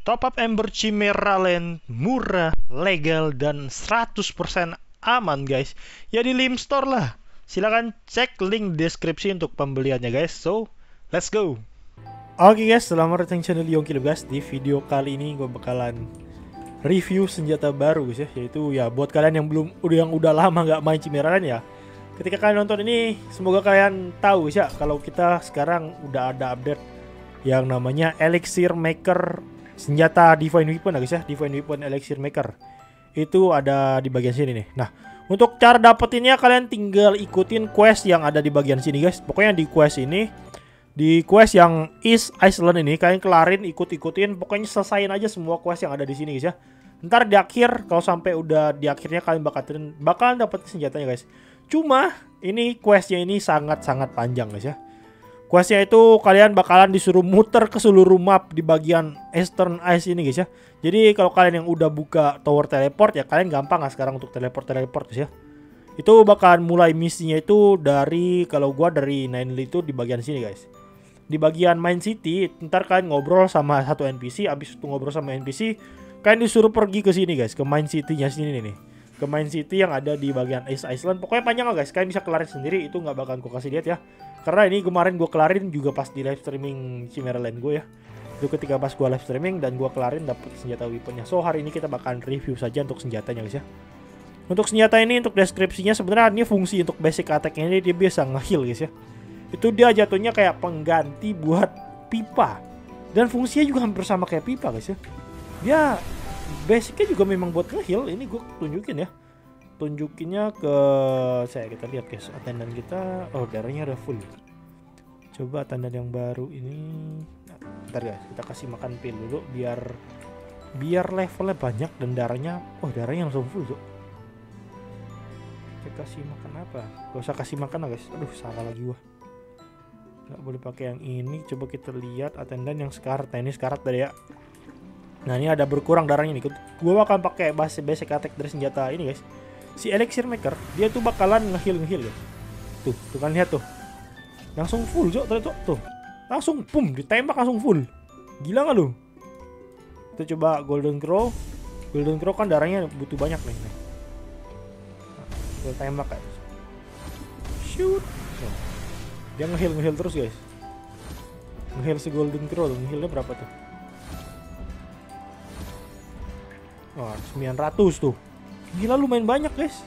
Top up Ember Chimera Land murah, legal, dan 100% aman guys. Ya di Lim Store lah. Silahkan cek link deskripsi untuk pembeliannya guys. So, let's go. Oke guys, selamat datang di channel Yongki guys. Di video kali ini gue bakalan review senjata baru guys ya. Yaitu ya buat kalian yang udah lama nggak main Chimera Land ya. Ketika kalian nonton ini, semoga kalian tahu guys ya, kalau kita sekarang udah ada update yang namanya Elixir Maker senjata Divine Weapon guys ya, Divine Weapon Elixir Maker. Itu ada di bagian sini nih. Nah, untuk cara dapetinnya kalian tinggal ikutin quest yang ada di bagian sini guys. Pokoknya di quest ini, di quest yang East Island ini kalian kelarin, ikutin, pokoknya selesain aja semua quest yang ada di sini guys ya. Ntar di akhir, kalau sampai udah di akhirnya kalian bakalan dapet senjatanya guys. Cuma ini questnya ini sangat-sangat panjang guys ya. Questnya itu kalian bakalan disuruh muter ke seluruh map di bagian Eastern Ice ini guys ya. Jadi kalau kalian yang udah buka tower teleport ya kalian gampang lah sekarang untuk teleport guys ya. Itu bakalan mulai misinya itu dari, kalau gua dari Ninely itu di bagian sini guys. Di bagian Main City, ntar kalian ngobrol sama satu NPC, abis itu ngobrol sama NPC, kalian disuruh pergi ke sini guys, ke Main City-nya sini nih. Ke Main City yang ada di bagian East Island. Pokoknya panjang lah guys, kalian bisa kelarin sendiri, itu nggak bakalan gua kasih lihat ya. Karena ini kemarin gue kelarin juga pas di live streaming Chimera Land gue ya. Itu ketika pas gue live streaming dan gue kelarin dapet senjata weaponnya. So hari ini kita bakalan review saja untuk senjatanya guys ya. Untuk senjata ini, untuk deskripsinya sebenarnya ini fungsi untuk basic attack-nya ini dia biasa nge-heal guys ya. Itu dia jatuhnya kayak pengganti buat pipa. Dan fungsinya juga hampir sama kayak pipa guys ya. Dia basicnya juga memang buat nge-heal. Ini gue tunjukin ya. Tunjukinnya ke saya, kita lihat guys, attendant kita, oh darahnya udah full. Coba attendant yang baru ini, nah, bentar guys, kita kasih makan pil dulu biar levelnya banyak dan darahnya, oh darahnya langsung full tuh. Kita kasih makan apa? Gak usah kasih makan lah guys, aduh salah lagi gua. Nggak boleh pakai yang ini. Coba kita lihat attendant yang sekarat. Nah ini sekarat tadi ya. Nah ini ada berkurang darahnya nih. Gua akan pakai basic attack dari senjata ini guys. Si Elixir Maker, dia tuh bakalan nge-heal guys. Tuh kan lihat tuh. Langsung full, tuh. Langsung pum, ditembak langsung full. Gila nggak lu? Kita coba Golden Crow. Golden Crow kan darahnya butuh banyak nih. Nah, kita tembak guys. Shoot. Tuh. Dia nge-heal terus guys. Nge-heal si Golden Crow tuh, nge-healnya berapa tuh? Oh, 900 tuh. Gila lumayan banyak guys.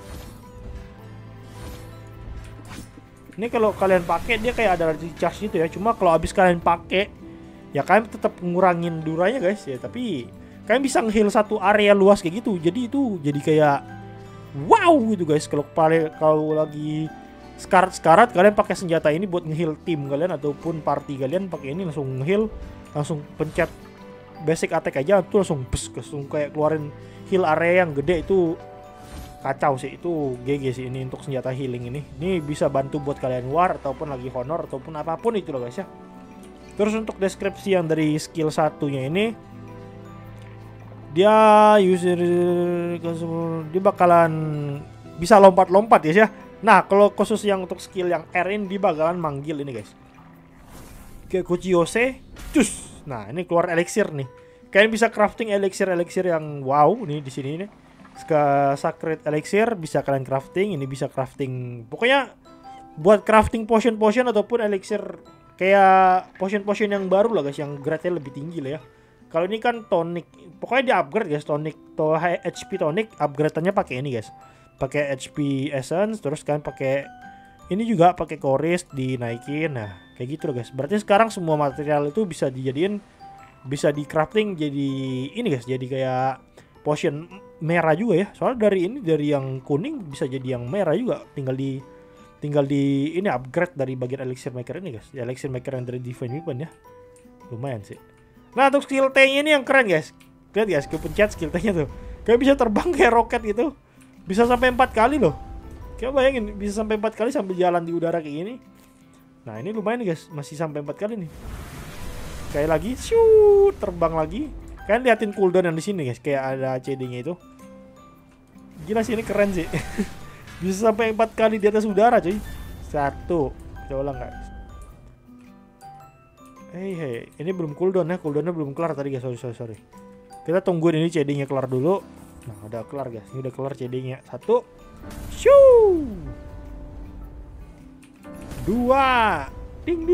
Ini kalau kalian pakai dia kayak ada recharge gitu ya. Cuma kalau habis kalian pakai ya kalian tetap ngurangin duranya guys ya. Tapi kalian bisa nge-heal satu area luas kayak gitu. Jadi itu jadi kayak wow gitu guys. Kalau lagi sekarat kalian pakai senjata ini buat nge-heal tim kalian ataupun party kalian, pakai ini langsung nge-heal, langsung pencet basic attack aja tuh langsung kayak keluarin heal area yang gede. Itu kacau sih, itu GG sih ini untuk senjata healing ini. Ini bisa bantu buat kalian war ataupun lagi honor ataupun apapun itu loh guys ya. Terus untuk deskripsi yang dari skill satunya ini, dia dia bakalan bisa lompat-lompat guys ya. Nah kalau khusus yang untuk skill yang R ini dia bakalan manggil ini guys, kayak Kuchiyose cus. Nah ini keluar elixir nih. Kalian bisa crafting elixir yang wow nih di sini nih. Sacred elixir bisa kalian crafting, ini bisa crafting. Pokoknya buat crafting potion ataupun elixir kayak potion yang baru lah guys, yang grade-nya lebih tinggi lah ya. Kalau ini kan tonic, pokoknya di upgrade guys, tonic to HP tonic upgrade-nya pakai ini guys. Pakai HP essence, terus kalian pakai ini juga pakai chorus dinaikin. Nah, kayak gitu loh guys. Berarti sekarang semua material itu bisa di crafting jadi ini guys, jadi kayak potion merah juga ya. Soalnya dari yang kuning bisa jadi yang merah juga. Tinggal di ini upgrade dari bagian Elixir Maker ini guys. Elixir Maker yang dari Divine Weapon ya. Lumayan sih. Nah, untuk skill T-nya ini yang keren guys. Lihat guys, gue pencet skill T-nya tuh. Kayak bisa terbang kayak roket gitu. Bisa sampai 4 kali loh. Coba bayangin, bisa sampai 4 kali sambil jalan di udara kayak gini. Nah ini lumayan nih guys, masih sampai 4 kali nih. Kayak lagi, shoot, terbang lagi. Kalian liatin cooldown yang di sini guys, kayak ada CD-nya itu. Gila sih, ini keren sih. Bisa sampai 4 kali di atas udara cuy. 1, coba ulang guys. Hei, ini belum cooldown ya, cooldownnya belum kelar tadi guys, sorry. Kita tungguin ini CD-nya kelar dulu. Nah, udah kelar guys, ini udah kelar CD-nya. 1, shoo, 2, ding,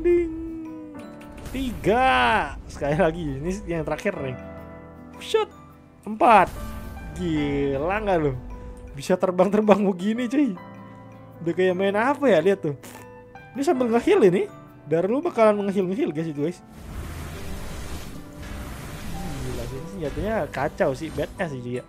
3, sekali lagi, ini yang terakhir nih. Shoot, 4, gila nggak lo? Bisa terbang begini cuy. Udah kayak main apa ya, lihat tuh. Ini sambil nge-heal ini. Darah lu bakalan nge-heal guys itu guys. Gila sih, ini senjatanya kacau sih, badass sih juga.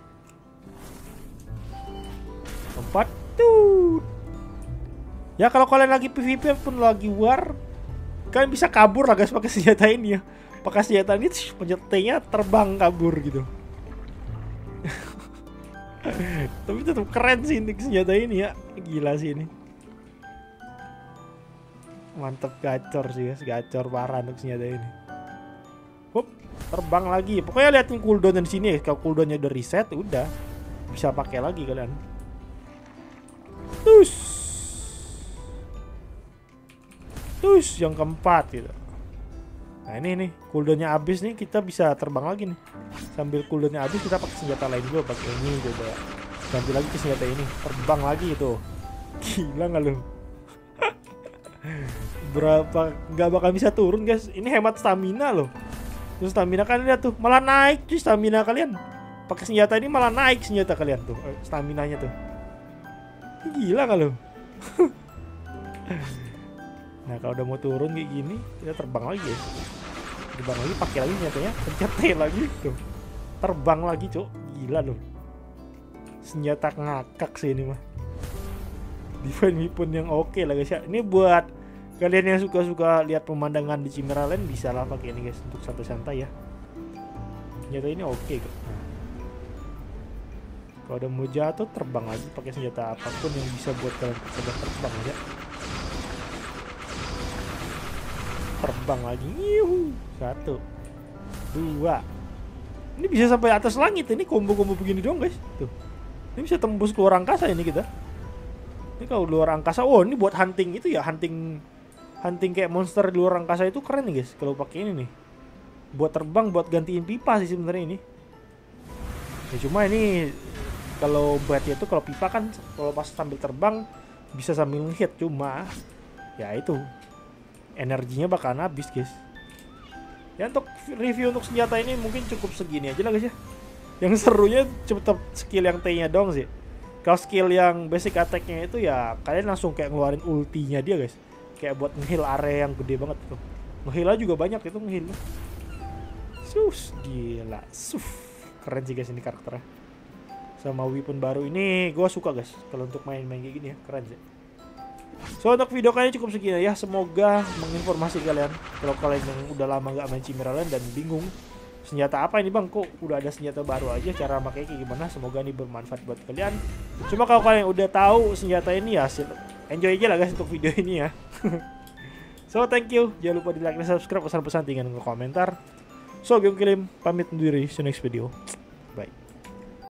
4 tuh. Ya kalau kalian lagi PvP pun lagi war, kalian bisa kabur lah guys pakai senjata ini ya. Pakai senjata ini penyetelnya terbang kabur gitu. Tapi tetap keren sih ini senjata ini ya. Gila sih ini. Mantep, gacor sih guys, gacor parah untuk senjata ini. Hup, terbang lagi. Pokoknya liatin cooldown di sini ya. Kalau cooldownnya udah reset, udah bisa pakai lagi kalian. Terus yang keempat gitu. Nah ini nih cooldownnya habis nih, kita bisa terbang lagi nih. Sambil cooldownnya habis kita pakai senjata lain dulu, pakai ini coba. Ganti lagi ke senjata ini, terbang lagi itu. Gila nggak lu? Berapa nggak bakal bisa turun guys. Ini hemat stamina loh. Terus stamina kalian lihat tuh malah naik cuy, stamina kalian. Pakai senjata ini malah naik senjata kalian tuh, staminanya tuh. Gila nggak lo? Nah kalau udah mau turun kayak gini, kita terbang lagi ya. Terbang lagi, pakai lagi senjatanya, pencet T lagi tuh. Terbang lagi cok, gila loh. Senjata ngakak sih ini mah. Divine weapon yang oke lah guys ya. Ini buat kalian yang suka-suka lihat pemandangan di Cimeraland, bisa lah pakai ini guys untuk santai-santai ya. Senjata ini oke kok. Nah. Kalau udah mau jatuh, terbang lagi pakai senjata apapun yang bisa buat kalian terbang ya. Terbang lagi, yuhu. 1, 2. Ini bisa sampai atas langit. Ini combo-combo begini dong guys. Tuh. Ini bisa tembus keluar angkasa ini kita. Ini kalau luar angkasa, oh ini buat hunting itu ya, hunting kayak monster di luar angkasa itu keren nih guys. Kalau pakai ini nih, buat terbang, buat gantiin pipa sih sebenarnya ini. Ya cuma ini kalau buatnya itu kalau pipa kan kalau pas sambil terbang bisa sambil hit, cuma ya itu energinya bakalan habis guys. Ya untuk review untuk senjata ini mungkin cukup segini aja lah guys ya. Yang serunya tetap skill yang T-nya dong sih. Kalau skill yang basic attack-nya itu ya kalian langsung kayak ngeluarin ultinya dia guys. Kayak buat nge-heal area yang gede banget tuh. Nge-heal juga banyak itu nge-heal. Sus, gila. Keren sih guys ini karakternya. Sama weapon baru ini gue suka guys. Kalau untuk main-main kayak gini ya, keren sih. So untuk video kali ini cukup segini ya. Semoga menginformasi kalian. Kalau kalian yang udah lama gak main Cimeraland dan bingung senjata apa ini bang, kok udah ada senjata baru aja, cara makanya kayak gimana, semoga ini bermanfaat buat kalian. Cuma kalau kalian udah tahu senjata ini ya enjoy aja lah guys untuk video ini ya. So thank you, jangan lupa di like dan subscribe, pesan-pesan tinggal ke komentar. So Game Kilim pamit undur diri, see you next video.